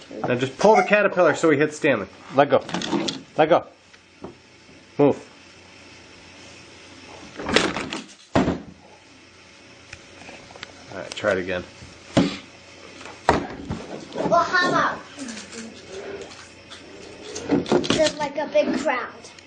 Now just pull the caterpillar so he hits Stanley. Let go. Let go. Move. Alright, try it again. Well, how about there's like a big crowd?